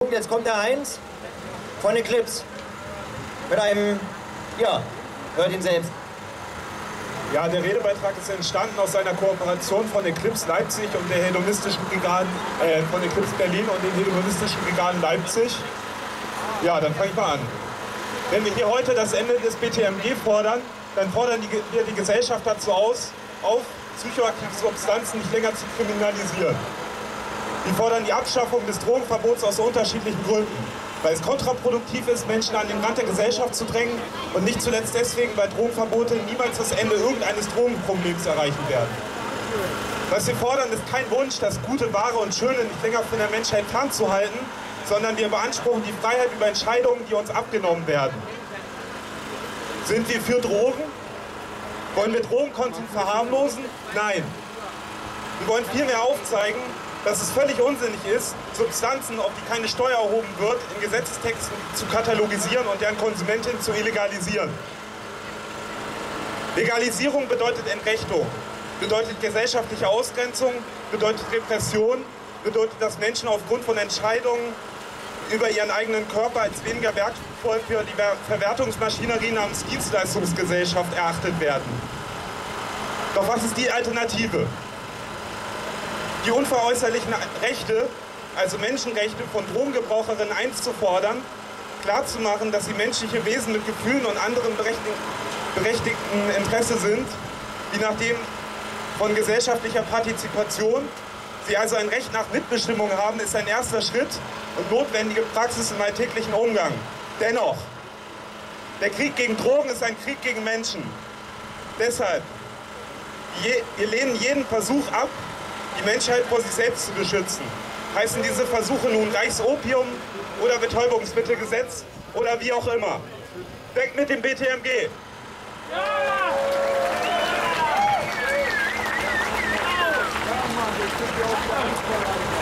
Jetzt kommt der Heinz von Eclipse mit einem, ja, hört ihn selbst. Ja, der Redebeitrag ist entstanden aus einer Kooperation von Eclipse Leipzig und der hedonistischen Brigaden, von Eclipse Berlin und den hedonistischen Brigaden Leipzig. Ja, dann fange ich mal an. Wenn wir hier heute das Ende des BTMG fordern, dann fordern wir die Gesellschaft dazu auf, psychoaktive Substanzen nicht länger zu kriminalisieren. Wir fordern die Abschaffung des Drogenverbots aus unterschiedlichen Gründen. Weil es kontraproduktiv ist, Menschen an den Rand der Gesellschaft zu drängen und nicht zuletzt deswegen, weil Drogenverbote niemals das Ende irgendeines Drogenproblems erreichen werden. Was wir fordern, ist kein Wunsch, das Gute, Wahre und Schöne nicht länger von der Menschheit fernzuhalten, sondern wir beanspruchen die Freiheit über Entscheidungen, die uns abgenommen werden. Sind wir für Drogen? Wollen wir Drogenkonsum verharmlosen? Nein. Wir wollen vielmehr aufzeigen, dass es völlig unsinnig ist, Substanzen, auf die keine Steuer erhoben wird, in Gesetzestexten zu katalogisieren und deren Konsumentin zu illegalisieren. Legalisierung bedeutet Entrechtung, bedeutet gesellschaftliche Ausgrenzung, bedeutet Repression, bedeutet, dass Menschen aufgrund von Entscheidungen über ihren eigenen Körper als weniger wertvoll für die Verwertungsmaschinerie namens Dienstleistungsgesellschaft erachtet werden. Doch was ist die Alternative? Die unveräußerlichen Rechte, also Menschenrechte von Drogengebraucherinnen einzufordern, klarzumachen, dass sie menschliche Wesen mit Gefühlen und anderem berechtigten Interesse sind, die nach dem von gesellschaftlicher Partizipation, sie also ein Recht nach Mitbestimmung haben, ist ein erster Schritt und notwendige Praxis im alltäglichen Umgang. Dennoch, der Krieg gegen Drogen ist ein Krieg gegen Menschen. Deshalb, wir lehnen jeden Versuch ab, die Menschheit vor sich selbst zu beschützen. Heißen diese Versuche nun Reichsopium oder Betäubungsmittelgesetz oder wie auch immer. Weg mit dem BTMG! Ja!